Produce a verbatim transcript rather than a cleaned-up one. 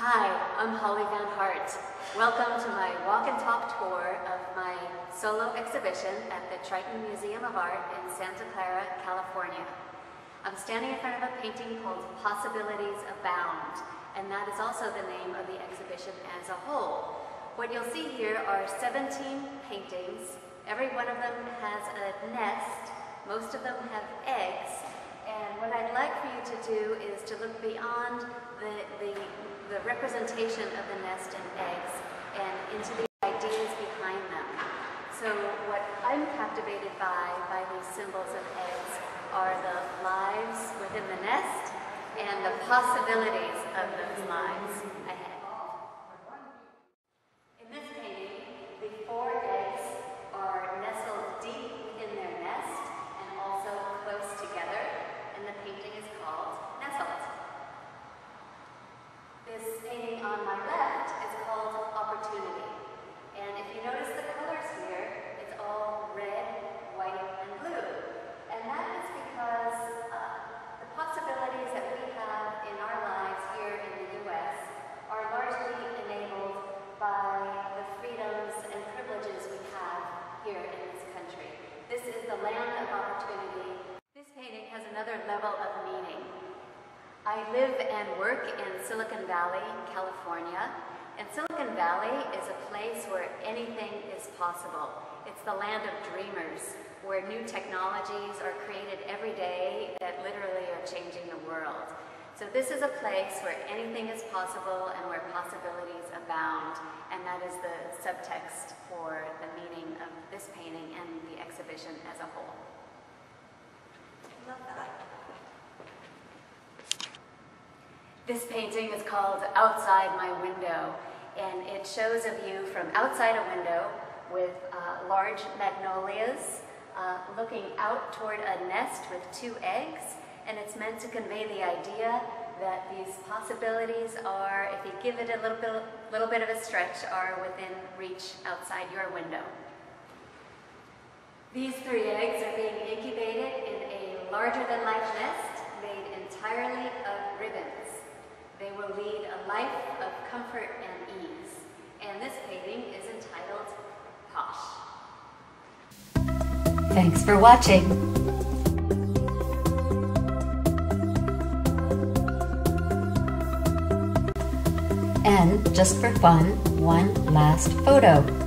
Hi, I'm Holly Van Hart. Welcome to my walk and talk tour of my solo exhibition at the Triton Museum of Art in Santa Clara, California. I'm standing in front of a painting called Possibilities Abound, and that is also the name of the exhibition as a whole. What you'll see here are seventeen paintings. Every one of them has a nest. Most of them have eggs. And what I'd like for you to do is to look beyond the, the, the representation of the nest and eggs and into the ideas behind them. So what I'm captivated by, by these symbols of eggs, are the lives within the nest and the possibilities of those lives ahead. In this painting, the four eggs are nestled deep within their nest and also close together, and the painting is called Nestled. This painting on my left is called Opportunity, and if you notice the colors here, it's all red, white, and blue. And that is because uh, the possibilities that we have in our lives here in the U S are largely enabled by the freedoms and privileges we have here in this country. This is the land of opportunity. This painting has another level of meaning. I live and work in Silicon Valley, California, and Silicon Valley is a place where anything is possible. It's the land of dreamers, where new technologies are created every day that literally are changing the world. So this is a place where anything is possible and where possibilities abound, and that is the subtext for the meaning of this painting and the exhibition as a whole. I love that. This painting is called Outside My Window, and it shows a view from outside a window with uh, large magnolias uh, looking out toward a nest with two eggs, and it's meant to convey the idea that these possibilities are, if you give it a little bit, little bit of a stretch, are within reach outside your window. These three eggs are being incubated in a larger-than-life nest made entirely of ribbons. They will lead a life of comfort and ease, and this painting is entitled Posh. Thanks for watching. And just for fun, one last photo.